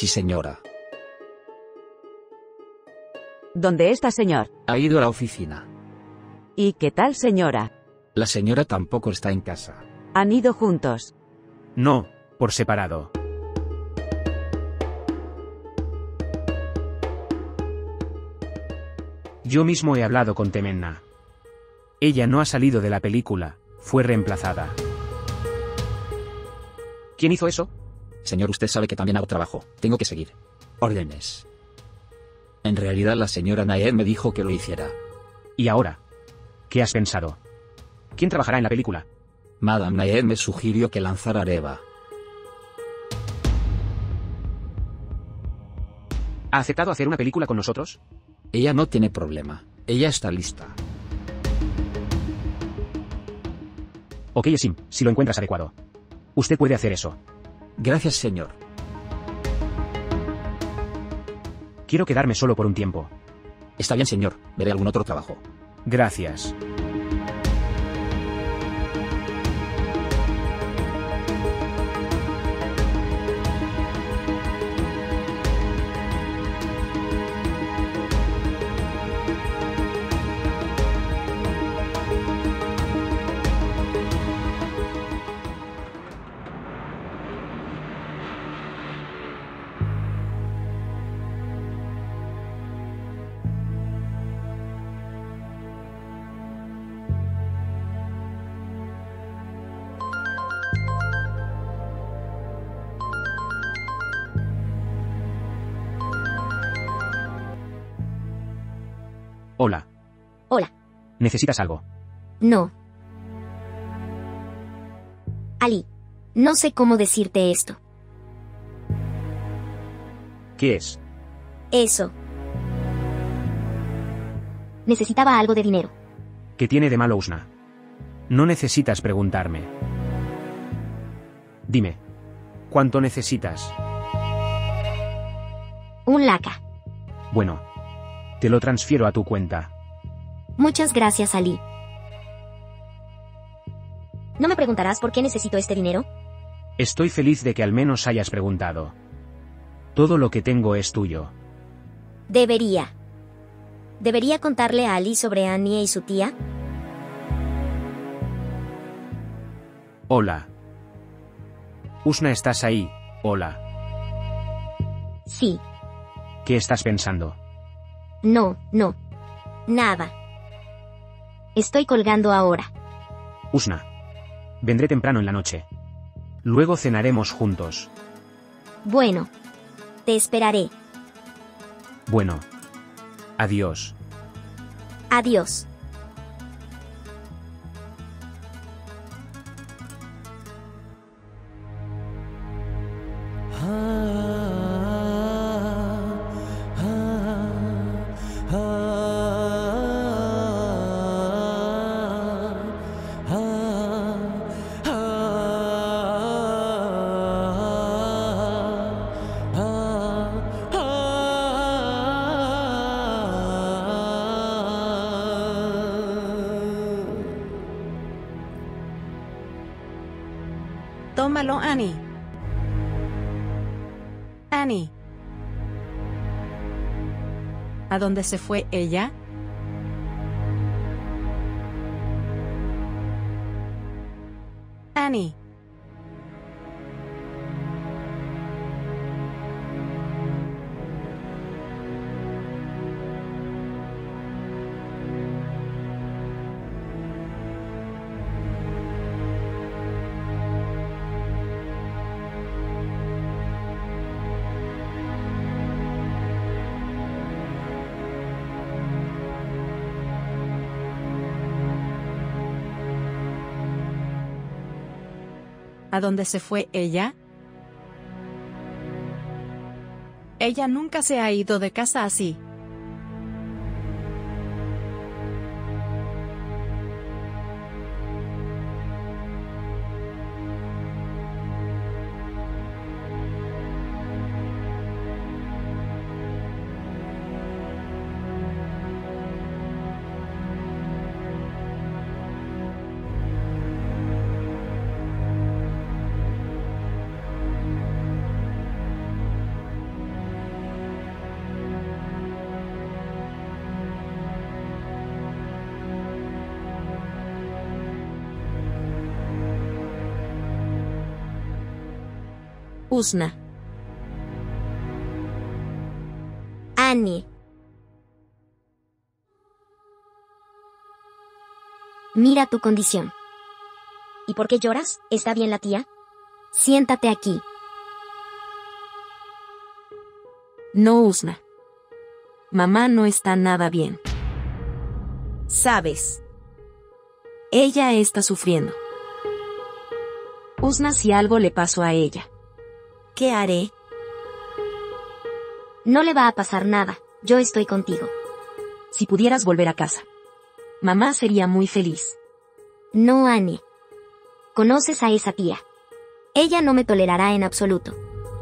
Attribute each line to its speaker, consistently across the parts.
Speaker 1: Sí, señora.
Speaker 2: ¿Dónde está, señor?
Speaker 1: Ha ido a la oficina.
Speaker 2: ¿Y qué tal, señora?
Speaker 1: La señora tampoco está en casa.
Speaker 2: ¿Han ido juntos?
Speaker 3: No, por separado. Yo mismo he hablado con Temenna. Ella no ha salido de la película, fue reemplazada. ¿Quién hizo eso?
Speaker 1: Señor, usted sabe que también hago trabajo. Tengo que seguir órdenes. En realidad la señora Naed me dijo que lo hiciera.
Speaker 3: ¿Y ahora? ¿Qué has pensado? ¿Quién trabajará en la película?
Speaker 1: Madame Naed me sugirió que lanzara a Reva.
Speaker 3: ¿Ha aceptado hacer una película con nosotros?
Speaker 1: Ella no tiene problema. Ella está lista.
Speaker 3: Ok, Sim, si lo encuentras adecuado. Usted puede hacer eso.
Speaker 1: Gracias, señor.
Speaker 3: Quiero quedarme solo por un tiempo.
Speaker 1: Está bien, señor. Veré algún otro trabajo.
Speaker 3: Gracias. Hola.
Speaker 4: Hola.
Speaker 3: ¿Necesitas algo?
Speaker 4: No. Ali, no sé cómo decirte esto.
Speaker 3: ¿Qué es?
Speaker 4: Eso. Necesitaba algo de dinero.
Speaker 3: ¿Qué tiene de malo, Usna? No necesitas preguntarme. Dime, ¿cuánto necesitas?
Speaker 4: Un laca.
Speaker 3: Bueno, te lo transfiero a tu cuenta.
Speaker 4: Muchas gracias, Ali. ¿No me preguntarás por qué necesito este dinero?
Speaker 3: Estoy feliz de que al menos hayas preguntado. Todo lo que tengo es tuyo.
Speaker 4: Debería contarle a Ali sobre Annie y su tía.
Speaker 3: Hola. Usna, ¿estás ahí? Hola.
Speaker 4: Sí.
Speaker 3: ¿Qué estás pensando?
Speaker 4: No. Nada. Estoy colgando ahora.
Speaker 3: Usna. Vendré temprano en la noche. Luego cenaremos juntos.
Speaker 4: Bueno. Te esperaré.
Speaker 3: Bueno. Adiós.
Speaker 4: Adiós.
Speaker 5: Tómalo, Annie. Annie. ¿A dónde se fue ella? Annie. ¿A dónde se fue ella? Ella nunca se ha ido de casa así.
Speaker 6: Usna.
Speaker 4: Annie. Mira tu condición. ¿Y por qué lloras? ¿Está bien la tía? Siéntate aquí.
Speaker 6: No, Usna. Mamá no está nada bien. ¿Sabes? Ella está sufriendo. Usna, si algo le pasó a ella, ¿qué haré?
Speaker 4: No le va a pasar nada. Yo estoy contigo.
Speaker 6: Si pudieras volver a casa, mamá sería muy feliz.
Speaker 4: No, Annie. Conoces a esa tía. Ella no me tolerará en absoluto.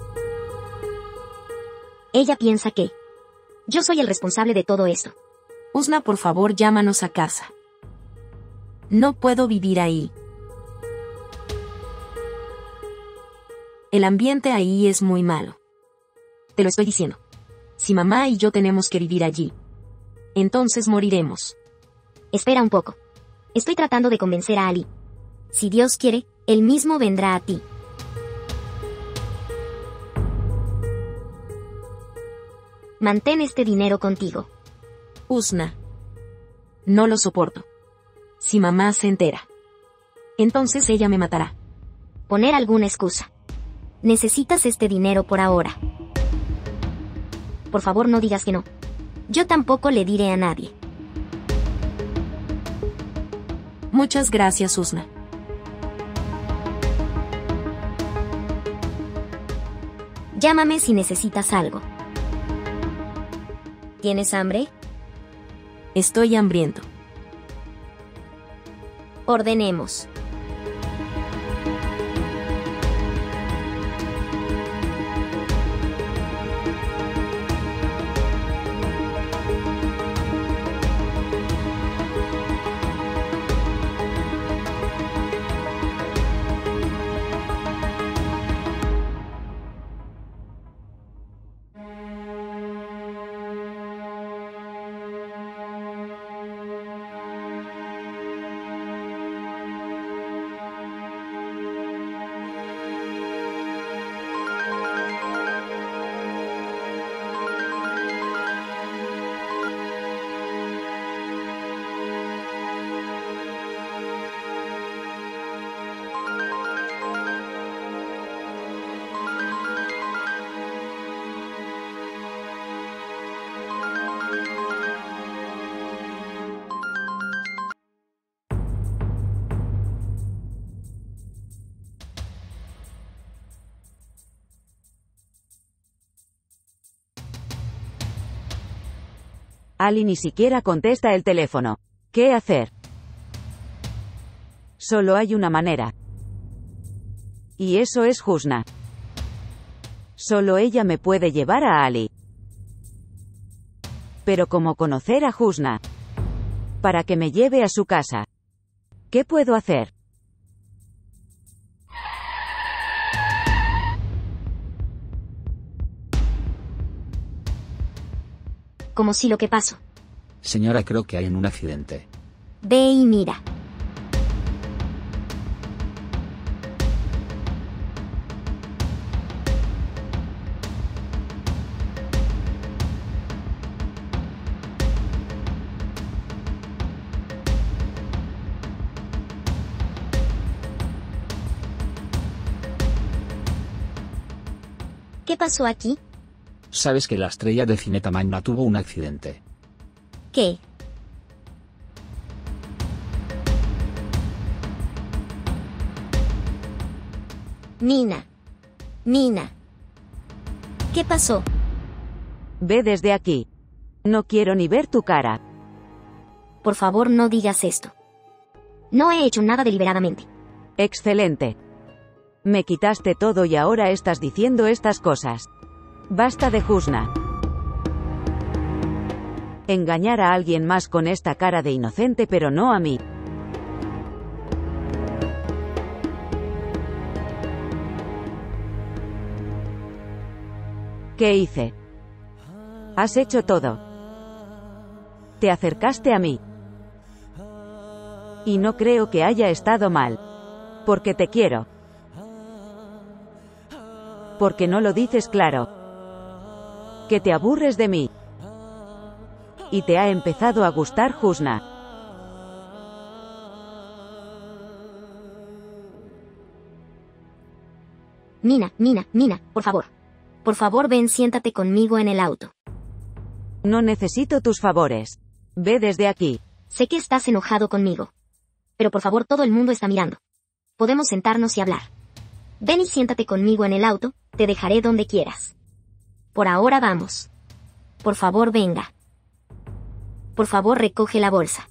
Speaker 4: Ella piensa que yo soy el responsable de todo esto.
Speaker 6: Usna, por favor, llámanos a casa. No puedo vivir ahí. El ambiente ahí es muy malo. Te lo estoy diciendo. Si mamá y yo tenemos que vivir allí, entonces moriremos.
Speaker 4: Espera un poco. Estoy tratando de convencer a Ali. Si Dios quiere, él mismo vendrá a ti. Mantén este dinero contigo.
Speaker 6: Usna. No lo soporto. Si mamá se entera, entonces ella me matará.
Speaker 4: Poner alguna excusa. Necesitas este dinero por ahora. Por favor, no digas que no. Yo tampoco le diré a nadie.
Speaker 6: Muchas gracias, Usna.
Speaker 4: Llámame si necesitas algo. ¿Tienes hambre?
Speaker 6: Estoy hambriento.
Speaker 4: Ordenemos.
Speaker 2: Ali ni siquiera contesta el teléfono. ¿Qué hacer? Solo hay una manera. Y eso es Husna. Solo ella me puede llevar a Ali. Pero ¿cómo conocer a Husna? Para que me lleve a su casa. ¿Qué puedo hacer?
Speaker 4: Como si lo que pasó.
Speaker 1: Señora, creo que hay un accidente.
Speaker 4: Ve y mira. ¿Qué pasó aquí?
Speaker 1: ¿Sabes que la estrella de cine Tamanna tuvo un accidente?
Speaker 4: ¿Qué? Nina. Nina. ¿Qué pasó?
Speaker 2: Ve desde aquí. No quiero ni ver tu cara.
Speaker 4: Por favor, no digas esto. No he hecho nada deliberadamente.
Speaker 2: Excelente. Me quitaste todo y ahora estás diciendo estas cosas. Basta de Husna. Engañar a alguien más con esta cara de inocente, pero no a mí. ¿Qué hice? Has hecho todo. Te acercaste a mí. Y no creo que haya estado mal. Porque te quiero. ¿Por qué no lo dices claro? Que te aburres de mí. Y te ha empezado a gustar Husna.
Speaker 4: Nina, por favor. Por favor, ven, siéntate conmigo en el auto.
Speaker 2: No necesito tus favores. Ve desde aquí.
Speaker 4: Sé que estás enojado conmigo. Pero por favor, todo el mundo está mirando. Podemos sentarnos y hablar. Ven y siéntate conmigo en el auto, te dejaré donde quieras. Por ahora vamos. Por favor, venga. Por favor, recoge la bolsa.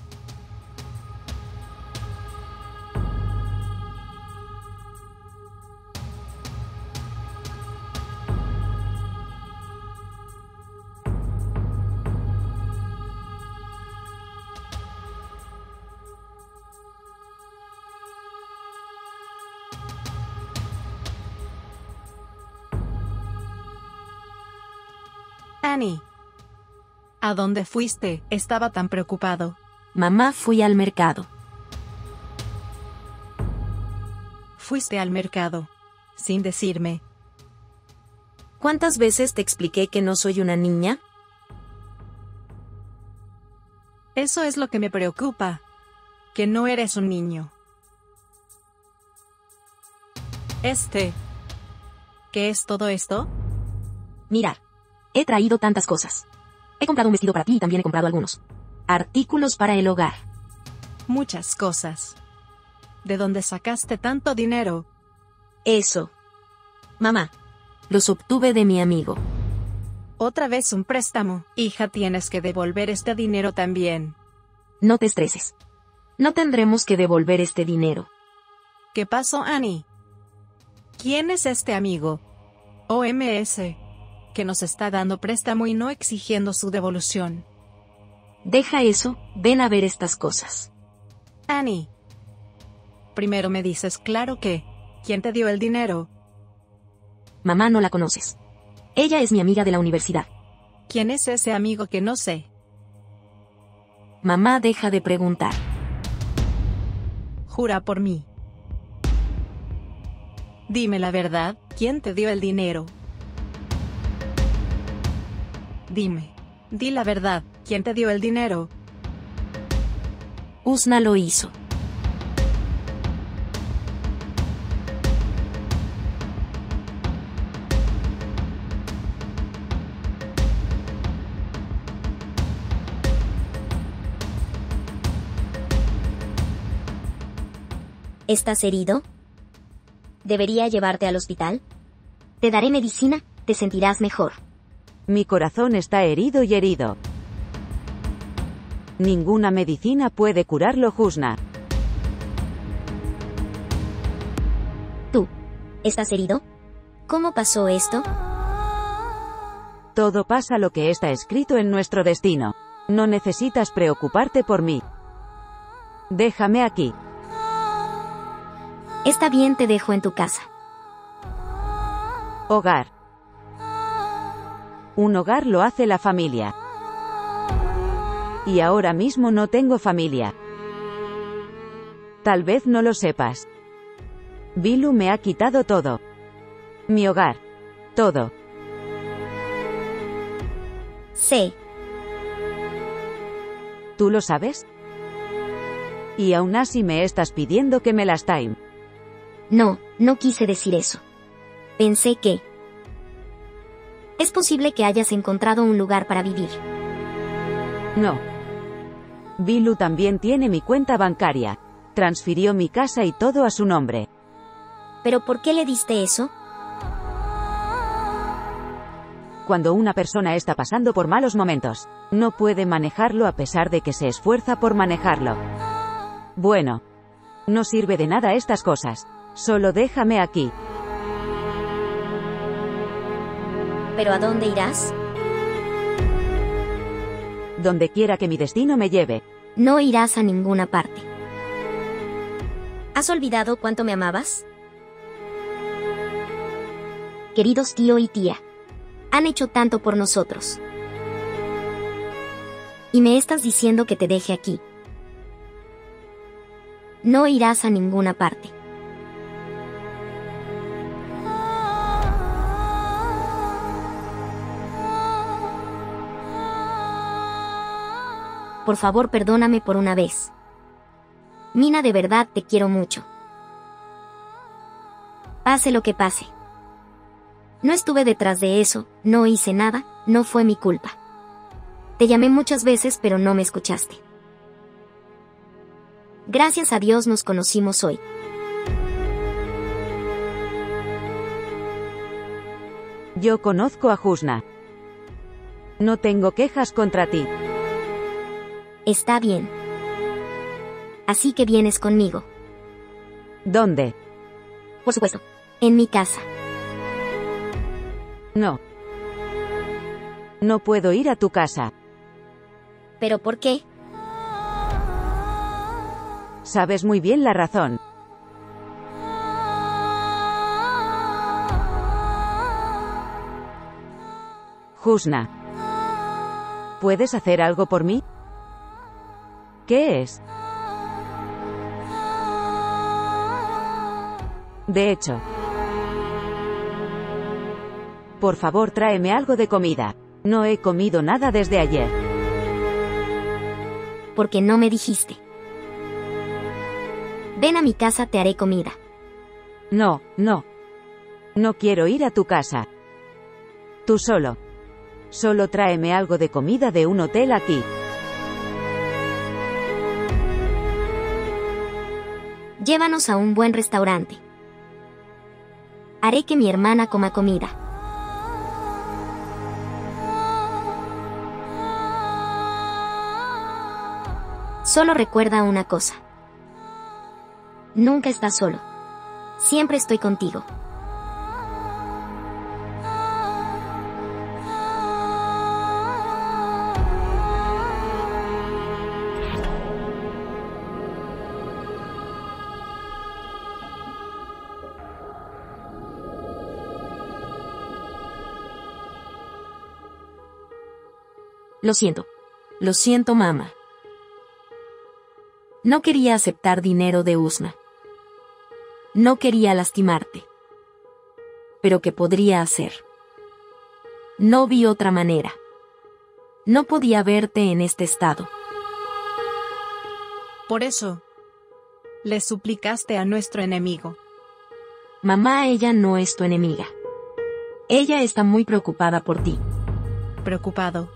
Speaker 5: Annie. ¿A dónde fuiste? Estaba tan preocupado.
Speaker 6: Mamá, fui al mercado.
Speaker 5: Fuiste al mercado. Sin decirme.
Speaker 6: ¿Cuántas veces te expliqué que no soy una niña?
Speaker 5: Eso es lo que me preocupa. Que no eres un niño. ¿Qué es todo esto?
Speaker 6: Mirar. He traído tantas cosas. He comprado un vestido para ti y también he comprado algunos artículos para el hogar.
Speaker 5: Muchas cosas. ¿De dónde sacaste tanto dinero?
Speaker 6: Eso. Mamá. Los obtuve de mi amigo.
Speaker 5: Otra vez un préstamo. Hija, tienes que devolver este dinero también.
Speaker 6: No te estreses. No tendremos que devolver este dinero.
Speaker 5: ¿Qué pasó, Annie? ¿Quién es este amigo? OMS. Que nos está dando préstamo y no exigiendo su devolución.
Speaker 6: Deja eso, ven a ver estas cosas.
Speaker 5: Annie. Primero me dices claro que, ¿quién te dio el dinero?
Speaker 6: Mamá, no la conoces. Ella es mi amiga de la universidad.
Speaker 5: ¿Quién es ese amigo que no sé?
Speaker 6: Mamá, deja de preguntar.
Speaker 5: Jura por mí. Dime la verdad, ¿quién te dio el dinero? Dime. Di la verdad, ¿quién te dio el dinero?
Speaker 6: Husna lo hizo.
Speaker 4: ¿Estás herido? ¿Debería llevarte al hospital? Te daré medicina, te sentirás mejor.
Speaker 2: Mi corazón está herido y herido. Ninguna medicina puede curarlo, Husna.
Speaker 4: ¿Tú? ¿Estás herido? ¿Cómo pasó esto?
Speaker 2: Todo pasa lo que está escrito en nuestro destino. No necesitas preocuparte por mí. Déjame aquí.
Speaker 4: Está bien, te dejo en tu casa.
Speaker 2: Hogar. Un hogar lo hace la familia. Y ahora mismo no tengo familia. Tal vez no lo sepas. Bilu me ha quitado todo. Mi hogar. Todo.
Speaker 4: Sí.
Speaker 2: ¿Tú lo sabes? Y aún así me estás pidiendo que me lastime.
Speaker 4: No quise decir eso. Pensé que... Es posible que hayas encontrado un lugar para vivir.
Speaker 2: No. Bilu también tiene mi cuenta bancaria. Transfirió mi casa y todo a su nombre.
Speaker 4: ¿Pero por qué le diste eso?
Speaker 2: Cuando una persona está pasando por malos momentos, no puede manejarlo a pesar de que se esfuerza por manejarlo. Bueno. No sirve de nada estas cosas. Solo déjame aquí.
Speaker 4: ¿Pero a dónde irás?
Speaker 2: Donde quiera que mi destino me lleve.
Speaker 4: No irás a ninguna parte. ¿Has olvidado cuánto me amabas? Queridos tío y tía, han hecho tanto por nosotros. Y me estás diciendo que te deje aquí. No irás a ninguna parte. Por favor, perdóname por una vez. Mina, de verdad te quiero mucho. Pase lo que pase. No estuve detrás de eso, no hice nada, no fue mi culpa. Te llamé muchas veces pero no me escuchaste. Gracias a Dios nos conocimos hoy.
Speaker 2: Yo conozco a Husna. No tengo quejas contra ti.
Speaker 4: Está bien. Así que vienes conmigo.
Speaker 2: ¿Dónde?
Speaker 4: Por supuesto, en mi casa.
Speaker 2: No. No puedo ir a tu casa.
Speaker 4: ¿Pero por qué?
Speaker 2: Sabes muy bien la razón. Husna. ¿Puedes hacer algo por mí? ¿Qué es? De hecho. Por favor, tráeme algo de comida. No he comido nada desde ayer.
Speaker 4: Porque no me dijiste. Ven a mi casa, te haré comida.
Speaker 2: No, no. No quiero ir a tu casa. Tú solo. Solo tráeme algo de comida de un hotel aquí.
Speaker 4: Llévanos a un buen restaurante. Haré que mi hermana coma comida. Solo recuerda una cosa. Nunca estás solo. Siempre estoy contigo.
Speaker 6: Lo siento, mamá. No quería aceptar dinero de Husna. No quería lastimarte. Pero ¿qué podría hacer? No vi otra manera. No podía verte en este estado.
Speaker 5: Por eso, le suplicaste a nuestro enemigo.
Speaker 6: Mamá, ella no es tu enemiga. Ella está muy preocupada por ti.
Speaker 5: Preocupado.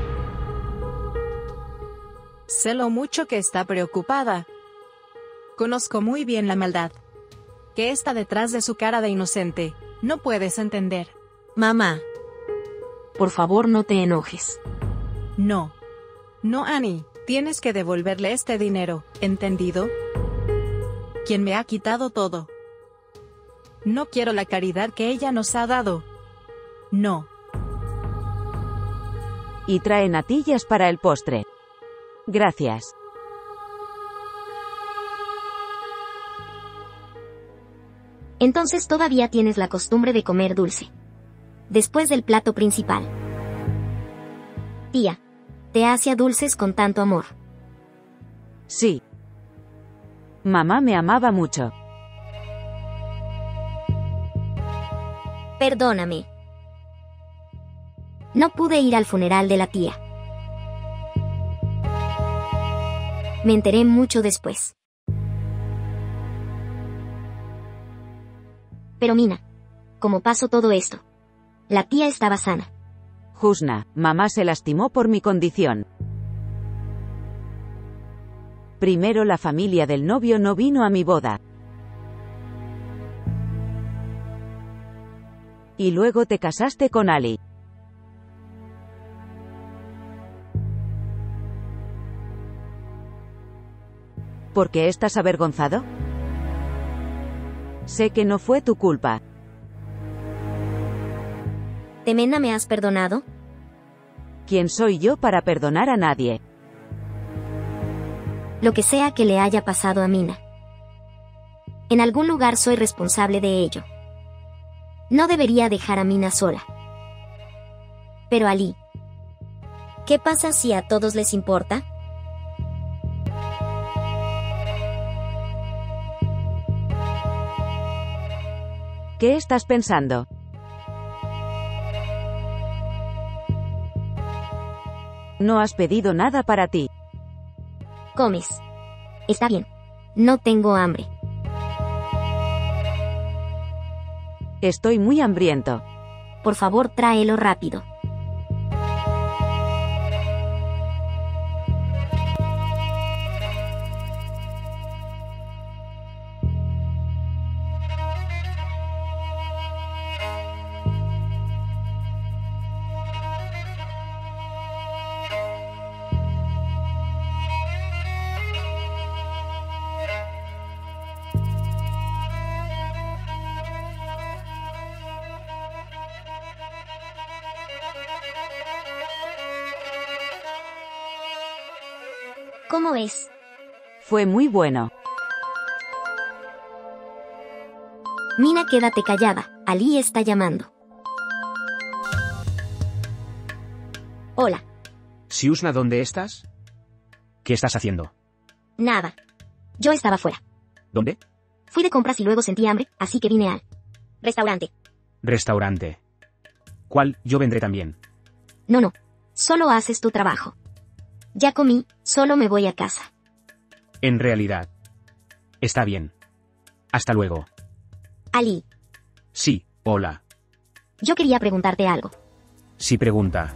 Speaker 5: Sé lo mucho que está preocupada. Conozco muy bien la maldad que está detrás de su cara de inocente. No puedes entender.
Speaker 6: Mamá, por favor, no te enojes.
Speaker 5: No. No, Annie. Tienes que devolverle este dinero, ¿entendido? Quien me ha quitado todo. No quiero la caridad que ella nos ha dado. No.
Speaker 2: Y trae natillas para el postre. Gracias.
Speaker 4: Entonces todavía tienes la costumbre de comer dulce. Después del plato principal. Tía, te hacía dulces con tanto amor.
Speaker 2: Sí. Mamá me amaba mucho.
Speaker 4: Perdóname. No pude ir al funeral de la tía. Me enteré mucho después. Pero Mina, ¿cómo pasó todo esto? La tía estaba sana.
Speaker 2: Husna, mamá se lastimó por mi condición. Primero la familia del novio no vino a mi boda. Y luego te casaste con Ali. ¿Por qué estás avergonzado? Sé que no fue tu culpa.
Speaker 4: ¿Temena, me has perdonado?
Speaker 2: ¿Quién soy yo para perdonar a nadie?
Speaker 4: Lo que sea que le haya pasado a Mina. En algún lugar soy responsable de ello. No debería dejar a Mina sola. Pero Ali, ¿qué pasa si a todos les importa?
Speaker 2: ¿Qué estás pensando? No has pedido nada para ti.
Speaker 4: Comes. Está bien. No tengo hambre.
Speaker 2: Estoy muy hambriento.
Speaker 4: Por favor, tráelo rápido. ¿Cómo es?
Speaker 2: Fue muy bueno.
Speaker 4: Mina, quédate callada. Ali está llamando. Hola.
Speaker 3: ¿Sí, Usna, dónde estás? ¿Qué estás haciendo?
Speaker 4: Nada. Yo estaba fuera.
Speaker 3: ¿Dónde?
Speaker 4: Fui de compras y luego sentí hambre, así que vine al restaurante.
Speaker 3: Restaurante. ¿Cuál? Yo vendré también.
Speaker 4: No. Solo haces tu trabajo. Ya comí, solo me voy a casa.
Speaker 3: En realidad. Está bien. Hasta luego.
Speaker 4: Ali,
Speaker 3: Sí, hola.
Speaker 4: yo quería preguntarte algo.
Speaker 3: Sí, pregunta.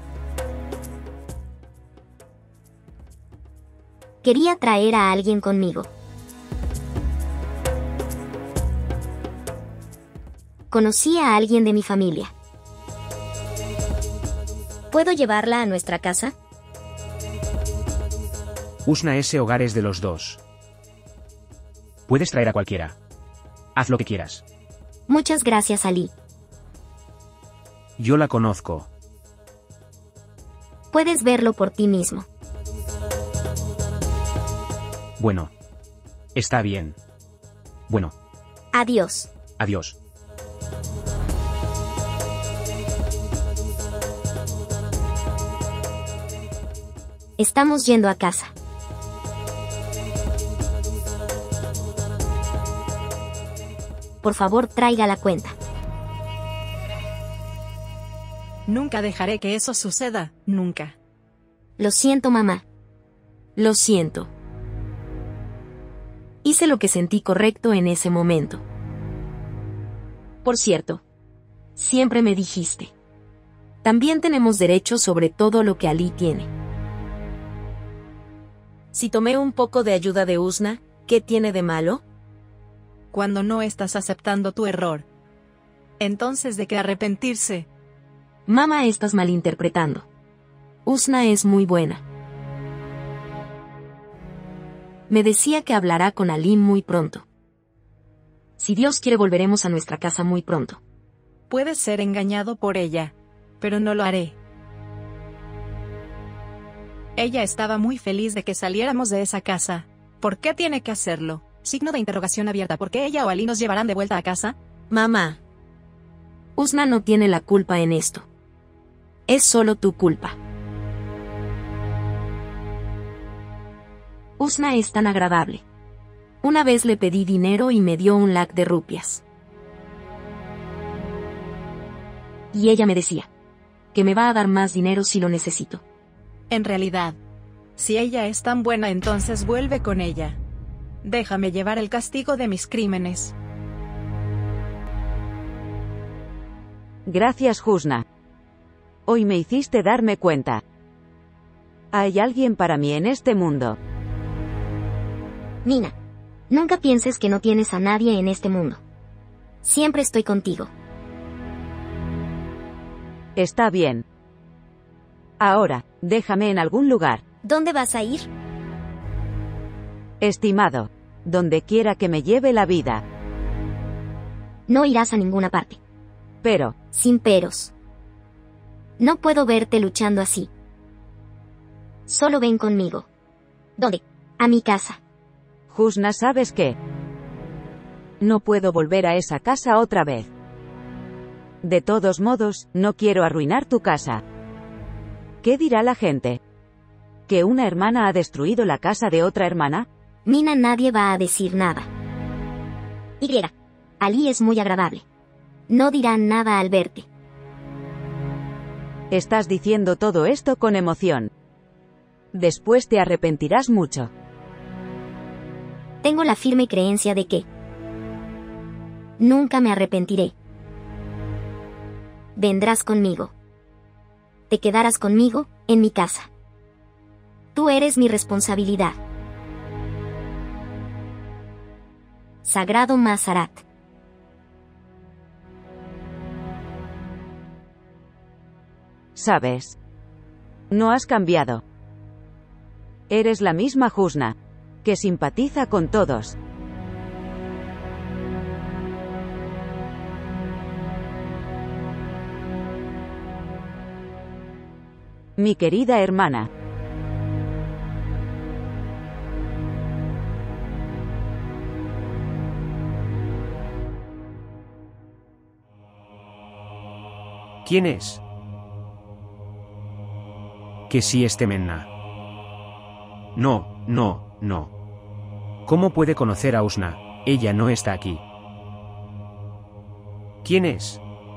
Speaker 4: Quería traer a alguien conmigo. Conocí a alguien de mi familia. ¿Puedo llevarla a nuestra casa?
Speaker 3: Usna, ese hogar es de los dos. Puedes traer a cualquiera. Haz lo que quieras.
Speaker 4: Muchas gracias, Ali.
Speaker 3: Yo la conozco.
Speaker 4: Puedes verlo por ti mismo.
Speaker 3: Bueno. Está bien. Bueno,
Speaker 4: Adiós.
Speaker 3: adiós.
Speaker 4: Estamos yendo a casa. Por favor, traiga la cuenta.
Speaker 5: Nunca dejaré que eso suceda, nunca.
Speaker 4: Lo siento, mamá.
Speaker 6: Lo siento. Hice lo que sentí correcto en ese momento. Por cierto, siempre me dijiste. También tenemos derechos sobre todo lo que Ali tiene. Si tomé un poco de ayuda de Usna, ¿qué tiene de malo?
Speaker 5: Cuando no estás aceptando tu error. Entonces, ¿de qué arrepentirse?
Speaker 6: Mamá, estás malinterpretando. Usna es muy buena. Me decía que hablará con Ali muy pronto. Si Dios quiere, volveremos a nuestra casa muy pronto.
Speaker 5: Puedes ser engañado por ella, pero no lo haré. Ella estaba muy feliz de que saliéramos de esa casa. ¿Por qué tiene que hacerlo? Signo de interrogación abierta. ¿Por qué ella o Ali nos llevarán de vuelta a casa?
Speaker 6: Mamá. Usna no tiene la culpa en esto. Es solo tu culpa. Usna es tan agradable. Una vez le pedí dinero y me dio 1 lakh de rupias. Y ella me decía que me va a dar más dinero si lo necesito.
Speaker 5: En realidad, si ella es tan buena, entonces vuelve con ella. Déjame llevar el castigo de mis crímenes.
Speaker 2: Gracias, Husna. Hoy me hiciste darme cuenta. Hay alguien para mí en este mundo.
Speaker 4: Mina, nunca pienses que no tienes a nadie en este mundo. Siempre estoy contigo.
Speaker 2: Está bien. Ahora, déjame en algún lugar.
Speaker 4: ¿Dónde vas a ir?
Speaker 2: Estimado. Donde quiera que me lleve la vida.
Speaker 4: No irás a ninguna parte.
Speaker 2: Pero,
Speaker 4: Sin peros. No puedo verte luchando así. Solo ven conmigo. ¿Dónde? A mi casa.
Speaker 2: Husna, ¿sabes qué? No puedo volver a esa casa otra vez. De todos modos, no quiero arruinar tu casa. ¿Qué dirá la gente? ¿Que una hermana ha destruido la casa de otra hermana?
Speaker 4: Mina, nadie va a decir nada. Y. Ali es muy agradable. No dirán nada al verte.
Speaker 2: Estás diciendo todo esto con emoción. Después te arrepentirás mucho.
Speaker 4: Tengo la firme creencia de que nunca me arrepentiré. Vendrás conmigo. Te quedarás conmigo, en mi casa. Tú eres mi responsabilidad. Sagrado Mazarat.
Speaker 2: Sabes. No has cambiado. Eres la misma Husna, que simpatiza con todos. Mi querida hermana.
Speaker 3: ¿Quién es? Que sí es Temenna. No, no, no. ¿Cómo puede conocer a Usna? Ella no está aquí. ¿Quién es?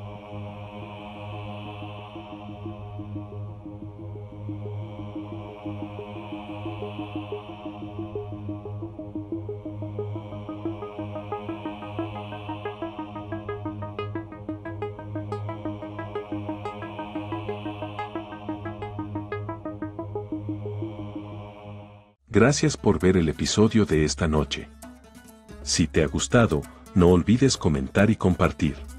Speaker 7: Gracias por ver el episodio de esta noche. Si te ha gustado, no olvides comentar y compartir.